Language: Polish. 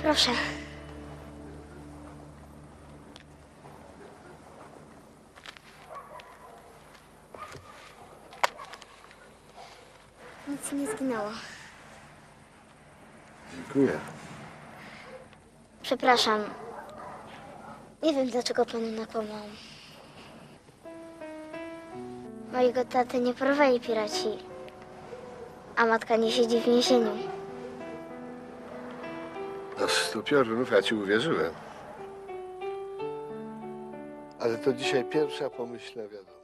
Proszę. Nic nie zginęło. Dziękuję. Przepraszam. Nie wiem, dlaczego panu napomagał. Mojego taty nie porwali piraci, a matka nie siedzi w więzieniu. No 100 piorunów, ja ci uwierzyłem. Ale to dzisiaj pierwsza pomyślna wiadomość.